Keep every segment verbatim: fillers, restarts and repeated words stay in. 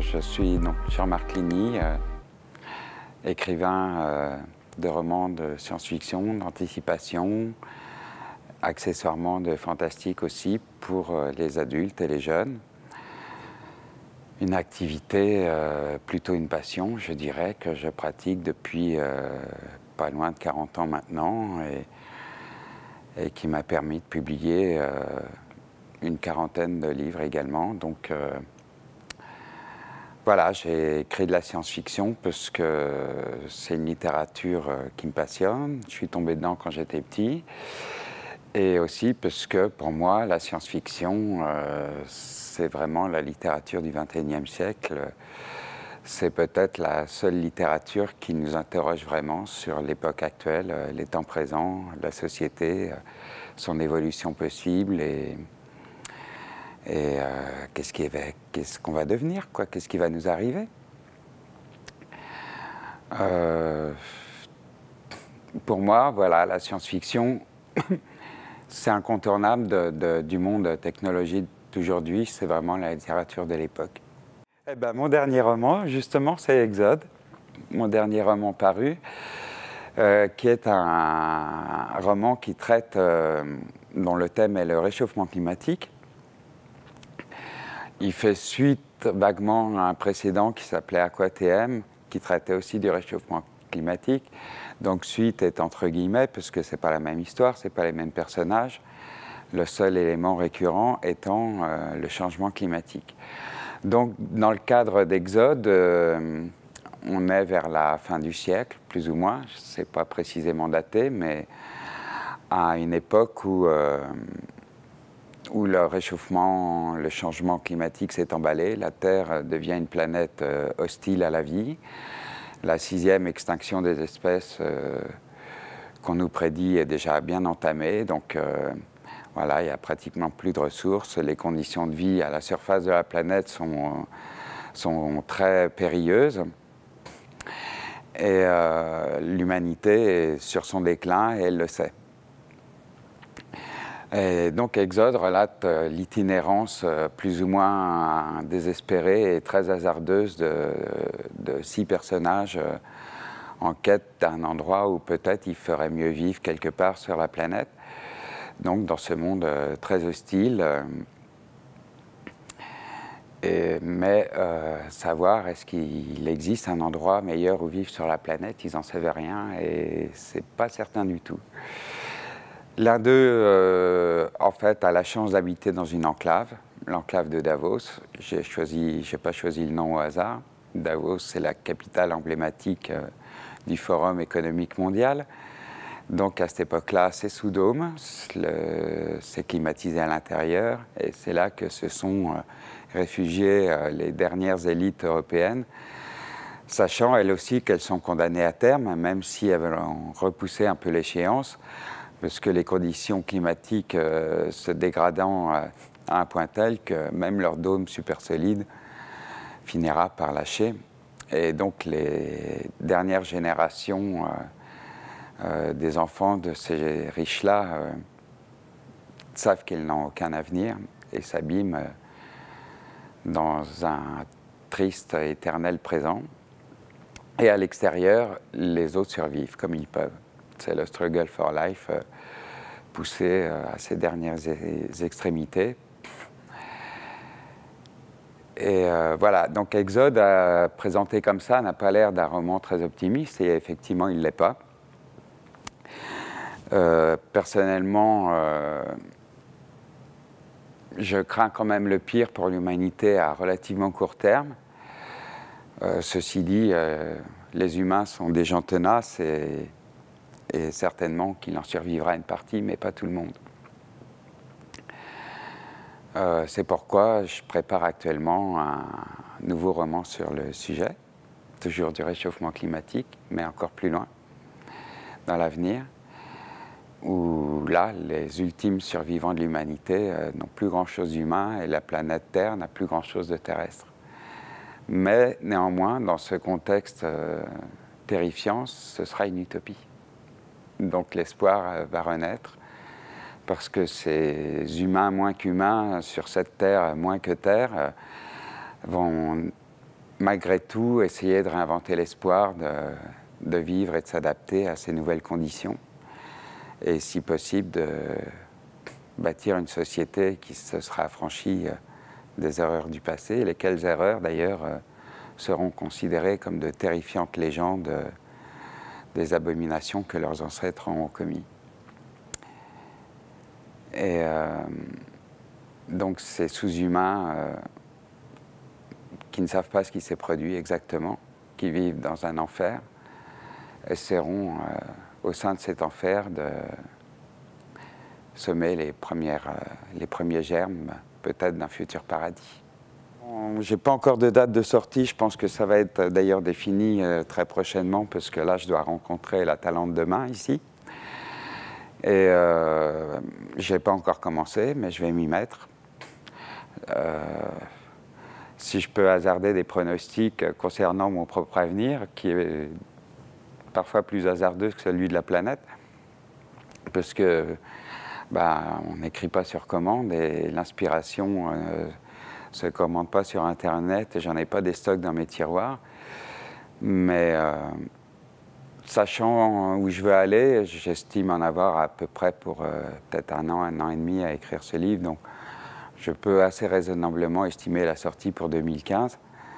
je suis donc Jean-Marc Ligny, euh, écrivain euh, de romans de science-fiction, d'anticipation, accessoirement de fantastique aussi pour euh, les adultes et les jeunes. Une activité, euh, plutôt une passion, je dirais, que je pratique depuis euh, pas loin de quarante ans maintenant et, et qui m'a permis de publier euh, une quarantaine de livres également. Donc euh, voilà, j'ai écrit de la science-fiction parce que c'est une littérature qui me passionne. Je suis tombé dedans quand j'étais petit. Et aussi parce que pour moi, la science-fiction, euh, c'est vraiment la littérature du vingt et unième siècle. C'est peut-être la seule littérature qui nous interroge vraiment sur l'époque actuelle, les temps présents, la société, son évolution possible et, et euh, qu'est-ce qui est, qu'est-ce qu'on va devenir, quoi, qu'est-ce qui va nous arriver. Euh, pour moi, voilà, la science-fiction, c'est incontournable de, de, du monde technologique d'aujourd'hui, c'est vraiment la littérature de l'époque. Eh ben, mon dernier roman, justement, c'est Exode, mon dernier roman paru, euh, qui est un, un roman qui traite, euh, dont le thème est le réchauffement climatique. Il fait suite vaguement à un précédent qui s'appelait Aqua T M, qui traitait aussi du réchauffement climatique. Donc suite est entre guillemets, parce que c'est pas la même histoire, c'est pas les mêmes personnages. Le seul élément récurrent étant euh, le changement climatique. Donc dans le cadre d'Exode, euh, on est vers la fin du siècle, plus ou moins. C'est pas précisément daté, mais à une époque où euh, où le réchauffement, le changement climatique s'est emballé, la Terre devient une planète euh, hostile à la vie. La sixième extinction des espèces euh, qu'on nous prédit est déjà bien entamée, donc euh, voilà, il n'y a pratiquement plus de ressources. Les conditions de vie à la surface de la planète sont, sont très périlleuses. Et euh, l'humanité est sur son déclin et elle le sait. Et donc Exode relate euh, l'itinérance euh, plus ou moins désespérée et très hasardeuse de, de six personnages euh, en quête d'un endroit où peut-être il ferait mieux vivre quelque part sur la planète. Donc dans ce monde euh, très hostile. Euh, et, mais euh, savoir est-ce qu'il existe un endroit meilleur où vivre sur la planète, ils n'en savaient rien et c'est pas certain du tout. L'un d'eux, euh, en fait, a la chance d'habiter dans une enclave, l'enclave de Davos. J'ai choisi, j'ai pas choisi le nom au hasard. Davos, c'est la capitale emblématique euh, du Forum économique mondial. Donc à cette époque-là, c'est sous dôme, c'est climatisé à l'intérieur, et c'est là que se sont euh, réfugiées euh, les dernières élites européennes, sachant elles aussi qu'elles sont condamnées à terme, même si elles ont repoussé un peu l'échéance, parce que les conditions climatiques euh, se dégradant euh, à un point tel que même leur dôme super solide finira par lâcher. Et donc les dernières générations euh, euh, des enfants de ces riches-là euh, savent qu'ils n'ont aucun avenir et s'abîment euh, dans un triste éternel présent. Et à l'extérieur, les autres survivent comme ils peuvent. C'est le struggle for life euh, poussé euh, à ses dernières extrémités. Et euh, voilà, donc Exode, euh, présenté comme ça, n'a pas l'air d'un roman très optimiste, et effectivement, il ne l'est pas. Euh, personnellement, euh, je crains quand même le pire pour l'humanité à relativement court terme. Euh, ceci dit, euh, les humains sont des gens tenaces et et certainement qu'il en survivra une partie, mais pas tout le monde. Euh, c'est pourquoi je prépare actuellement un nouveau roman sur le sujet, toujours du réchauffement climatique, mais encore plus loin, dans l'avenir, où là, les ultimes survivants de l'humanité euh, n'ont plus grand-chose d'humain et la planète Terre n'a plus grand-chose de terrestre. Mais néanmoins, dans ce contexte euh, terrifiant, ce sera une utopie. Donc l'espoir va renaître, parce que ces humains moins qu'humains, sur cette terre moins que terre, vont malgré tout, essayer de réinventer l'espoir de, de vivre et de s'adapter à ces nouvelles conditions. Et si possible, de bâtir une société qui se sera affranchie des erreurs du passé, lesquelles erreurs, d'ailleurs, seront considérées comme de terrifiantes légendes des abominations que leurs ancêtres ont commis. Et euh, donc ces sous-humains euh, qui ne savent pas ce qui s'est produit exactement, qui vivent dans un enfer, essaieront euh, au sein de cet enfer de semer les, premières, euh, les premiers germes peut-être d'un futur paradis. Je n'ai pas encore de date de sortie, je pense que ça va être d'ailleurs défini euh, très prochainement parce que là je dois rencontrer la Talente demain ici. Et euh, je n'ai pas encore commencé, mais je vais m'y mettre. Euh, si je peux hasarder des pronostics concernant mon propre avenir, qui est parfois plus hasardeux que celui de la planète, parce que bah, on n'écrit pas sur commande et l'inspiration euh, se commande pas sur Internet et j'en ai pas des stocks dans mes tiroirs. Mais euh, sachant où je veux aller, j'estime en avoir à peu près pour euh, peut-être un an, un an et demi à écrire ce livre. Donc je peux assez raisonnablement estimer la sortie pour deux mille quinze.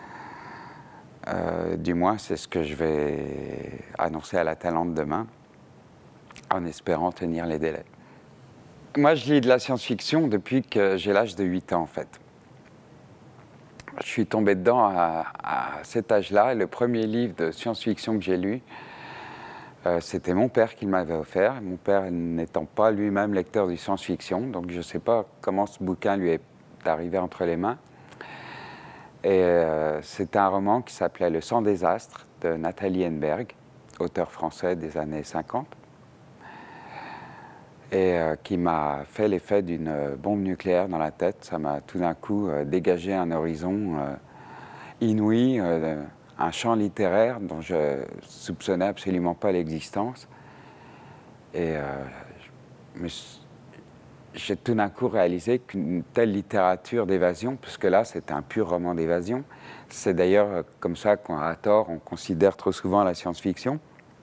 Euh, du moins, c'est ce que je vais annoncer à la Talente demain, en espérant tenir les délais. Moi, je lis de la science-fiction depuis que j'ai l'âge de huit ans, en fait. Je suis tombé dedans à, à cet âge-là, et le premier livre de science-fiction que j'ai lu, euh, c'était mon père qui m'avait offert. Mon père n'étant pas lui-même lecteur de science-fiction, donc je ne sais pas comment ce bouquin lui est arrivé entre les mains. Et euh, c'est un roman qui s'appelait Le sang des astres de Nathalie Henneberg, auteur français des années cinquante, et euh, qui m'a fait l'effet d'une bombe nucléaire dans la tête. Ça m'a tout d'un coup euh, dégagé un horizon euh, inouï, euh, un champ littéraire dont je soupçonnais absolument pas l'existence. Et euh, je me suis j'ai tout d'un coup réalisé qu'une telle littérature d'évasion, puisque là c'était un pur roman d'évasion, c'est d'ailleurs comme ça qu'à tort on considère trop souvent la science-fiction,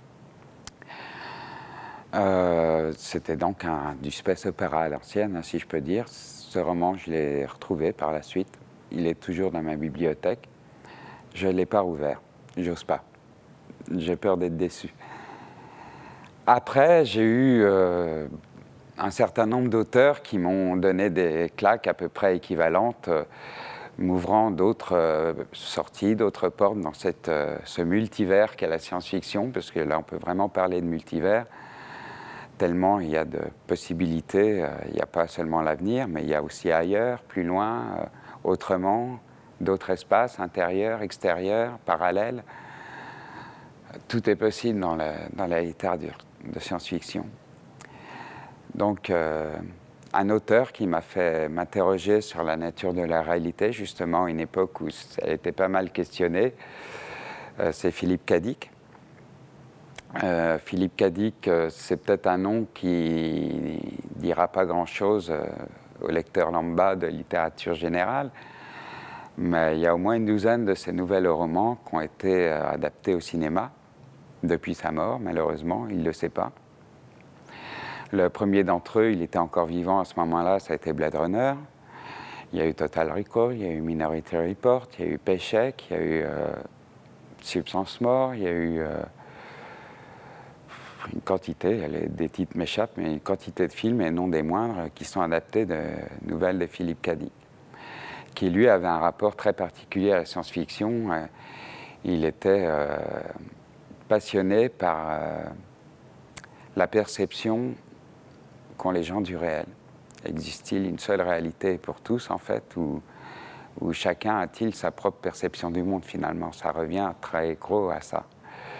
euh, c'était donc un, du space opéra à l'ancienne, hein, si je peux dire. Ce roman, je l'ai retrouvé par la suite, il est toujours dans ma bibliothèque, je ne l'ai pas rouvert, j'ose pas, j'ai peur d'être déçu. Après, j'ai eu euh, un certain nombre d'auteurs qui m'ont donné des claques à peu près équivalentes, euh, m'ouvrant d'autres euh, sorties, d'autres portes dans cette, euh, ce multivers qu'est la science-fiction, parce que là on peut vraiment parler de multivers, tellement il y a de possibilités, euh, il n'y a pas seulement l'avenir, mais il y a aussi ailleurs, plus loin, euh, autrement, d'autres espaces, intérieurs, extérieurs, parallèles. Tout est possible dans la, dans la littérature de science-fiction. Donc, euh, un auteur qui m'a fait m'interroger sur la nature de la réalité, justement, à une époque où elle était pas mal questionnée, euh, c'est Philippe Cadic. Euh, Philippe Cadic, euh, c'est peut-être un nom qui ne dira pas grand-chose euh, au lecteur lambda de littérature générale, mais il y a au moins une douzaine de ses nouvelles romans qui ont été euh, adaptés au cinéma, depuis sa mort, malheureusement, il ne le sait pas. Le premier d'entre eux, il était encore vivant à ce moment-là, ça a été Blade Runner. Il y a eu Total Recall, il y a eu Minority Report, il y a eu Paycheck, il y a eu euh, Substance Mort, il y a eu euh, une quantité, les, des titres m'échappent, mais une quantité de films, et non des moindres, qui sont adaptés de nouvelles de Philippe Cadic, qui lui avait un rapport très particulier à la science-fiction. Euh, il était euh, passionné par euh, la perception qu'ont les gens du réel. Existe-t-il une seule réalité pour tous, en fait, ou, ou chacun a-t-il sa propre perception du monde, finalement? Ça revient très gros à ça.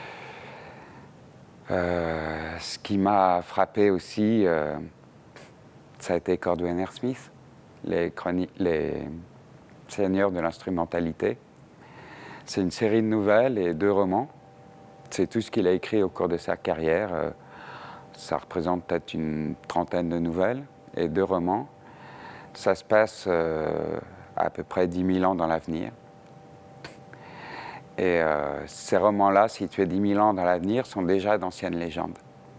Euh, ce qui m'a frappé aussi, euh, ça a été Cordwainer Smith, les, les Seigneurs de l'instrumentalité. C'est une série de nouvelles et deux romans. C'est tout ce qu'il a écrit au cours de sa carrière. Euh, ça représente peut-être une trentaine de nouvelles et deux romans. Ça se passe euh, à peu près dix mille ans dans l'avenir. Et euh, ces romans-là, situés dix mille ans dans l'avenir, sont déjà d'anciennes légendes.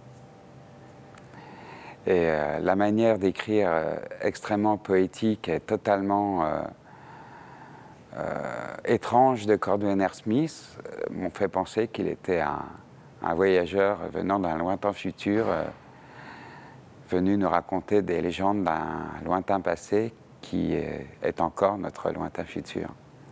Et euh, la manière d'écrire euh, extrêmement poétique et totalement euh, euh, étrange de Cordwainer Smith euh, m'ont fait penser qu'il était un, un voyageur venant d'un lointain futur, euh, venu nous raconter des légendes d'un lointain passé qui est, est encore notre lointain futur.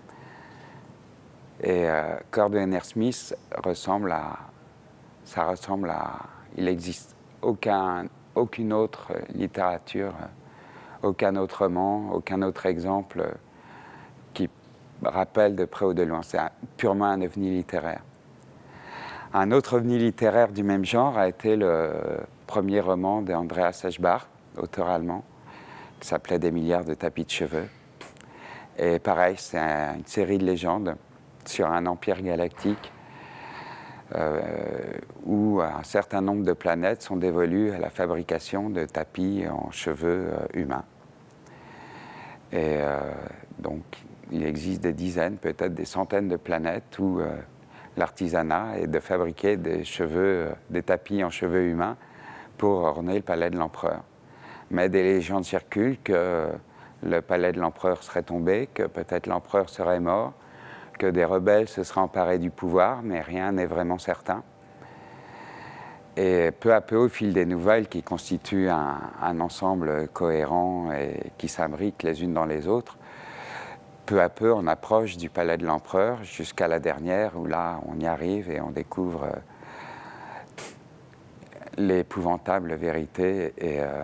Et euh, Cordwainer Smith ressemble à, ça ressemble à, il n'existe aucun, aucune autre littérature, aucun autre roman, aucun autre exemple qui rappelle de près ou de loin. C'est un, purement un ovni littéraire. Un autre ovni littéraire du même genre a été le premier roman d'Andreas Eschbach, auteur allemand, qui s'appelait Des milliards de tapis de cheveux. Et pareil, c'est un, une série de légendes sur un empire galactique euh, où un certain nombre de planètes sont dévolues à la fabrication de tapis en cheveux euh, humains. Et euh, donc, il existe des dizaines, peut-être des centaines de planètes où euh, l'artisanat est de fabriquer des cheveux, euh, des tapis en cheveux humains pour orner le palais de l'empereur. Mais des légendes circulent que le palais de l'empereur serait tombé, que peut-être l'empereur serait mort, que des rebelles se seraient emparés du pouvoir, mais rien n'est vraiment certain. Et peu à peu, au fil des nouvelles qui constituent un, un ensemble cohérent et qui s'imbriquent les unes dans les autres, peu à peu, on approche du palais de l'empereur jusqu'à la dernière, où là, on y arrive et on découvre euh, l'épouvantable vérité. Et, euh,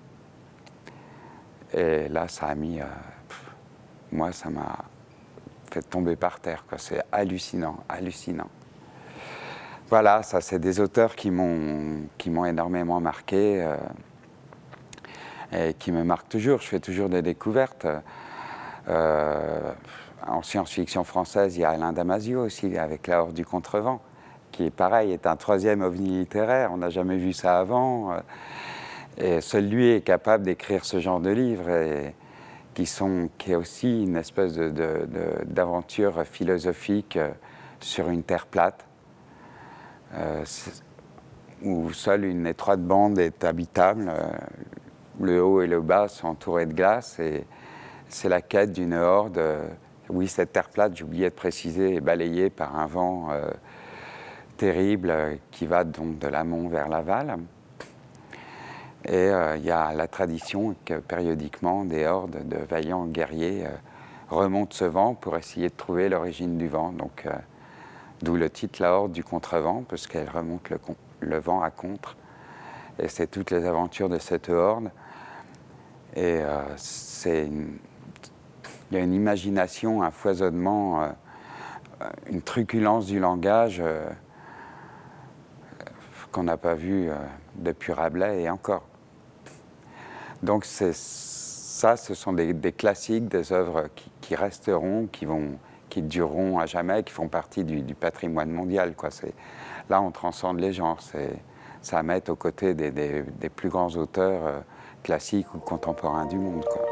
et là, ça a mis... Euh, pff, moi, ça m'a fait tomber par terre, quoi. C'est hallucinant, hallucinant. Voilà, ça, c'est des auteurs qui m'ont qui m'ont énormément marqué euh, et qui me marquent toujours. Je fais toujours des découvertes. Euh, en science-fiction française, il y a Alain Damasio aussi, avec La Horde du Contrevent, qui est pareil, est un troisième ovni littéraire. On n'a jamais vu ça avant. Et seul lui est capable d'écrire ce genre de livres, et qui, sont, qui est aussi une espèce de, de, de, d'aventure philosophique sur une terre plate, euh, où seule une étroite bande est habitable. Le haut et le bas sont entourés de glace, et c'est la quête d'une horde. Oui, cette terre plate, j'ai oublié de préciser, est balayée par un vent euh, terrible euh, qui va donc de l'amont vers l'aval. Et euh, il y a la tradition que périodiquement des hordes de vaillants guerriers euh, remontent ce vent pour essayer de trouver l'origine du vent. Donc, euh, d'où le titre La Horde du Contrevent, parce qu'elle remonte le, le vent à contre. Et c'est toutes les aventures de cette horde. Et euh, c'est une, il y a une imagination, un foisonnement, euh, une truculence du langage euh, qu'on n'a pas vu euh, depuis Rabelais et encore. Donc c'est, ça, ce sont des, des classiques, des œuvres qui, qui resteront, qui, vont, qui dureront à jamais, qui font partie du, du patrimoine mondial, quoi. C'est, là, on transcende les genres. C'est, ça met aux côtés des, des, des plus grands auteurs euh, classiques ou contemporains du monde, quoi.